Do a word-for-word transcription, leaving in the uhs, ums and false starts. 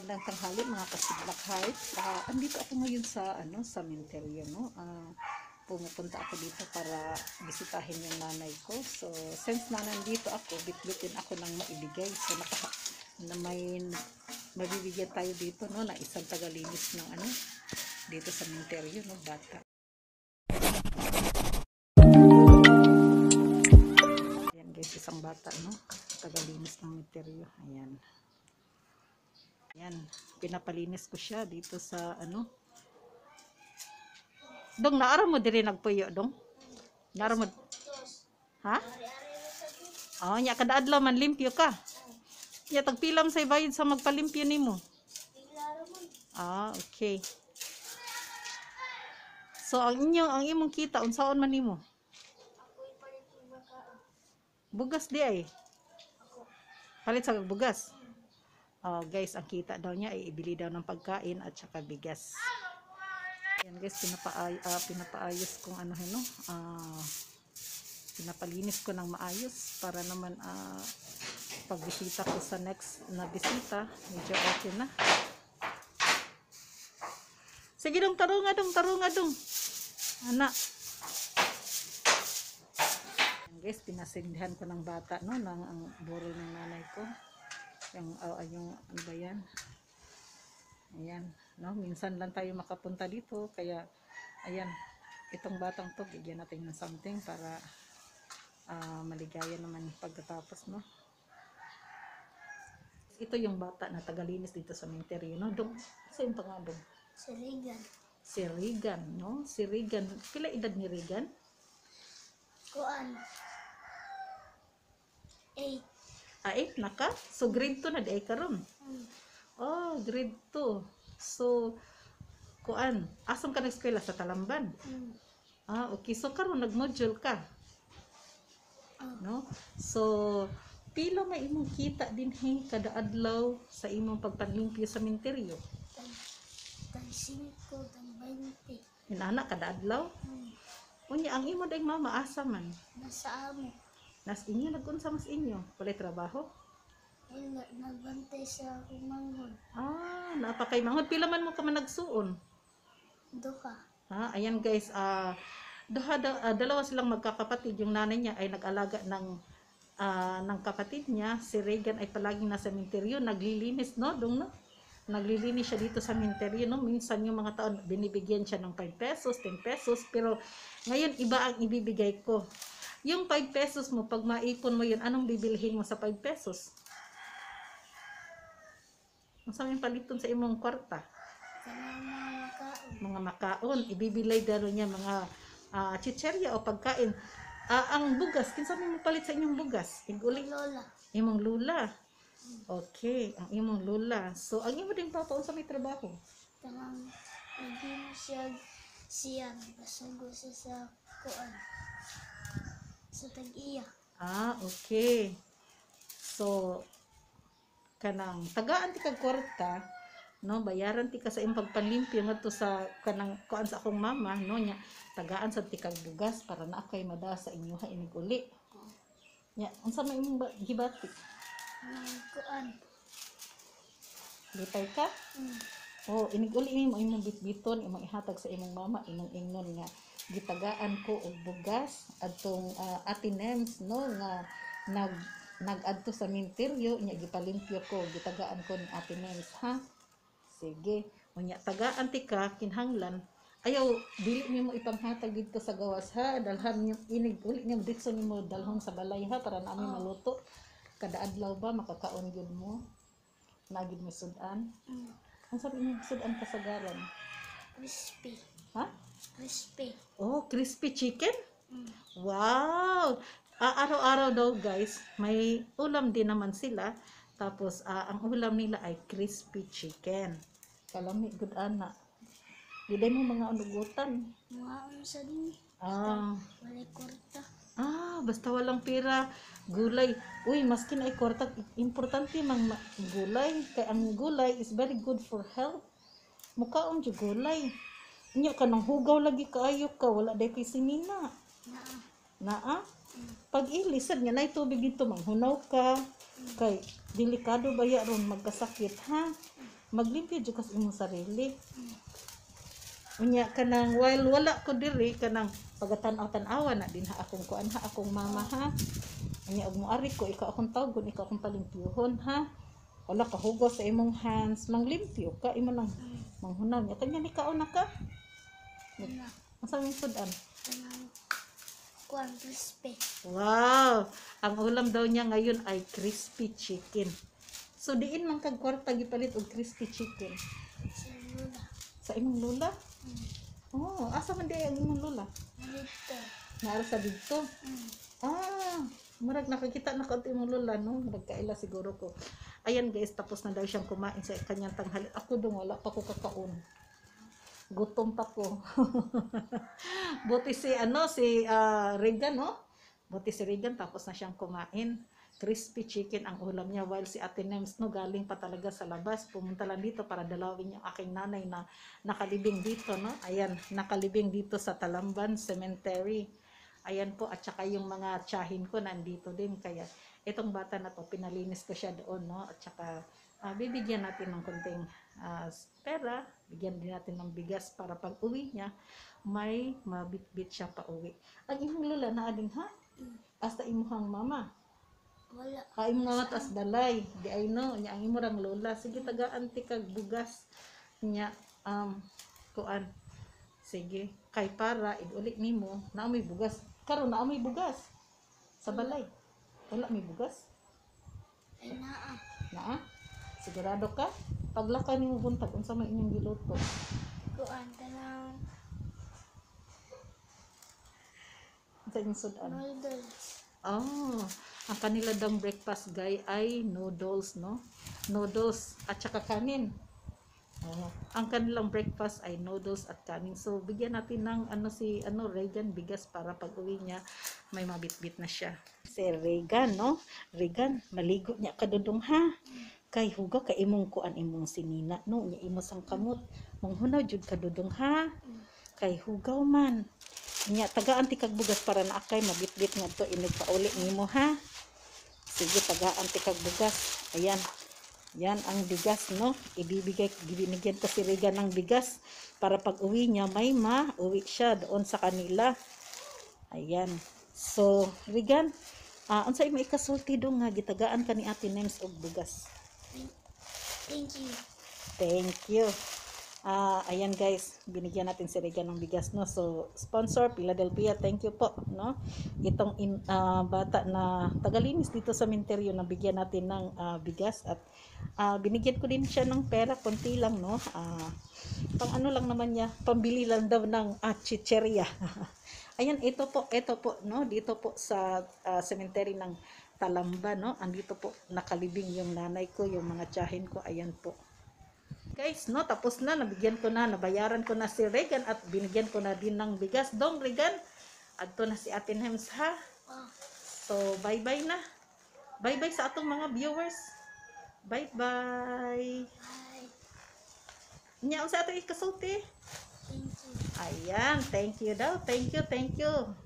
Magandang tanghali mga kasidlak heart. Uh, andito ako ngayon sa ano sa cemetery, no. Uh, pumupunta ako dito para bisitahin yung nanay ko. So since na nandito ako, bitbitin ako ng maibigay. So naka na may mabibigyan tayo dito, no, na isang tagalinis ng ano dito sa cemetery, no, bata. Ayan guys, isang bata, no, tagalinis ng cemetery. Ayan. Yan, pinapalinis ko siya dito sa ano. Dong, naara mo diri nagpuyo, dong? Naara mo? Ha? Oh, nya kada adlaw man limpyo ka. Nya tagpilam say bayad sa magpalimpyo nimo. Ah, okay. So ang inyo, ang imong kita unsaon man nimo? Bugas di ay. Palit sa bugas. Oh, guys, ang kita daw niya ay ibili daw ng pagkain at saka bigas. Yan guys, pinapaay uh, pinapaayos kong ano no, uh, pinapalinis ko ng maayos para naman uh, pagbisita ko sa next na bisita, medyo okay na. Sige dong, tarunga dong, tarunga dong. Anak. Yan guys, pinasindihan ko ng bata, no, ng ang burol ng nanay ko. Yung, uh, yung ano ba yan, ayan, no, minsan lang tayo makapunta dito, kaya ayan, itong batang to bigyan natin ng something para uh, maligaya naman pagkatapos, no. Ito yung bata na tagalinis dito sa cemetery, no. Dong, sa yung pangalan? Si Regan. Si Regan, no, si Regan. Pila edad ni Regan? Kuan eight. Ah, eight na ka? So, grade two na di ay karon. Hmm. Oh, grade two. So, kuan, asam ka nag-eskwela sa Talamban? Hmm. Ah, okay. So, karon nag-module ka. Oh. No? So, pila may imong kita din hey, kada adlaw sa imong pagpanlimpyo sa cemetery? Tan tan cinco, tan twenty. Inana kada adlaw? Hmm. Unya ang imo dayng mama asa man? Nasa amo. Nas inyo nagunsa mas inyo? Walay trabaho? Wala, nagbantay sa kumanghon. Ah, napakay manghod. Pila man mo ka man nagsuon? Duha. Ha, ayan guys, ah uh, uh, dalawa silang magkakapatid. Yung nanay niya ay nag-alaga ng uh, ng kapatid niya. Si Regan ay palaging nasa cemetery, naglilinis, no, dong, no. Naglilinis siya dito sa cemetery, no. Minsan yung mga taon binibigyan siya ng five pesos, ten pesos, pero ngayon iba ang ibibigay ko. Yung five pesos mo, pag maipon mo yun, anong bibilhin mo sa five pesos? Ang saming paliton sa imong kwarta? Kanang mga makaon. Mga makaon. Ibibilay dalo niya mga uh, chicherya o pagkain. Uh, ang bugas, kinsa mo palit sa inyong bugas? Iguli? Lola. Imong lula. Okay, ang imong lula. So, ang imo ding papaon sa may trabaho? Kanang naging siya siyang basugo siya sa kuan. Sa tag-iya. Ah, okay. So, kanang tagaan ti kag kwarta, no, bayaran ti ka sa imong pagpanlimpyo ngadto sa kanang kuan sa akong mama, no, nya tagaan sa ti kag bugas para na kay mada sa inyo ha inig uli. Nya, unsa may imong gibati? Nang kuan. Bitay ka? Hmm. Oh, inig uli mo imong bitbiton, imong ihatag sa imong mama, inong ingnon nga gitagaan ko og bugas adtong uh, atinems, no, nga nag nag-adto sa cemetery nya gipalimpyo ko, gitagaan ko ni atinems, ha. Sige, unya tagaan ti ka kinahanglan ayaw dili nimo ipanghatag dito sa gawas, ha. Dalhan niyo inig uli niyo dito nimo dalhon sa balay, ha, para naami maluto kada adlaw ba makakaon gyud mo na gyud mo sudan. Hmm. Ang sabi niyo sudan kasagaran? Crispy. Ha? Crispy. Oh, crispy chicken? Hmm. Wow! Ah, araw-araw daw guys, may ulam din naman sila. Tapos, ah, ang ulam nila ay crispy chicken. Kalami, good ana. Giday mo mga unugutan. Mga ano sa din. Ah, Walay kwarta. ah, basta walang pera. Gulay. Uy, maski na ikorta, importante mang ma- gulay. Kaya ang gulay is very good for health. Mukhaon yung gulay. Nya ka nang hugaw lagi kaayo ka, wala day pisimina. Naa. Naa, pag ilisad nga nay tubig dito manghunaw ka, kay delikado baya ron magkasakit, ha. maglimpyo jud kas imong sarili. Unya kanang while wala ko diri kanang pagatan-aw tan-awa na din ha akong kuan ha akong mama ha. Unya og moari ko ikaw akong tawgon ikaw akong palimpyuhon ha. Wala ka hugos sa imong hands manglimpyo ka imo nang manghunaw nya kanya ni kaon na ka. Ano? Asa man sudan? Kanang kuan crispy. Wow, ang ulam daw niya ngayon ay crispy chicken. So diin man kag kwarta gipalit og crispy chicken. Sa lula. Sa imong lula? Mm. Oh, asa man di ang imong lula? Dito. Naara sa dito. Mm. Ah, murag nakakita na ko imong lula no, nagkaila siguro ko. Ayan guys, tapos na daw siyang kumain sa kanyang tanghali. Ako dong wala pa ko kakaon. Gutom pa ko. Buti si ano si uh, Regan no? Buti si Regan tapos na siyang kumain. Crispy chicken ang ulam niya while si Ate Nems no galing pa talaga sa labas. Pumunta lang dito para dalawin yung aking nanay na nakalibing dito no. Ayan, nakalibing dito sa Talamban Cemetery. Ayan po at saka yung mga tiyahin ko nandito din kaya itong bata na to pinalinis ko siya doon no at saka uh, bibigyan natin ng konting uh, pera, bigyan din natin ng bigas para pag uwi niya may mabitbit siya pa uwi. Ang imong lola na ading ha? Hasta imuhang mama. Wala. Ah, imong mama tas balay. Di ay no, nya ang imo rang lola. Sige tagaan ti kag bugas nya um kuan. Sige, kay para iguli nimo na may bugas. Karon na may bugas sa balay. Wala may bugas. Ay naa. Naa? Sigurado ka? Paglaka nimo buntag unsa may inyong giluto? Kuan kanang Unsa inyong sudan? noodles. Oh, ang kanila dang breakfast guy ay noodles, no? Noodles at saka kanin. Oh, ang kanilang breakfast ay noodles at kanin. So, bigyan natin ng ano si ano Regan bigas para pag-uwi niya may mabitbit na siya. Si Regan, no? Regan, maligo niya kadudong ha. Kay huga ka imong kuan imong sinina, no? Nya imo sang kamot. Manghunaw jud kadudong ha. Kay hugaw man. Nya tagaan ti kag bugas para na akay mabitbit ngadto inig pauli nimo ha. Sige tagaan ti kag bugas. Ayan. Yan ang bigas no. Ibibigay binigyan ko si Regan ng bigas para pag uwi niya may ma-uwi siya doon sa kanila. Ayan. So, Regan, ah uh, unsa imo ikasulti do nga gitagaan ka ni Ate Nems og bugas. Thank you. Thank you. Ah, uh, ayan guys, binigyan natin si Regan ng bigas no. So, sponsor Philadelphia, thank you po no. Itong in, uh, bata na tagalinis dito sa cemetery na bigyan natin ng uh, bigas at uh, binigyan ko din siya ng pera konti lang no. Uh, pang ano lang naman niya, pambili lang daw ng uh, chicheria. Ayan, ito po, ito po no, dito po sa uh, cemetery ng Talamba no. Andito po nakalibing yung nanay ko, yung mga tiyahin ko, ayan po. Guys, no, tapos na, nabigyan ko na, nabayaran ko na si Regan at binigyan ko na din ng bigas. Dong, Regan, adto na si Ate Nems, ha? Oh. So, bye-bye na. Bye-bye sa atong mga viewers. Bye-bye. Bye. Nya, sa ato ikasulti. Thank you. Ayan, thank you daw. Thank you, thank you.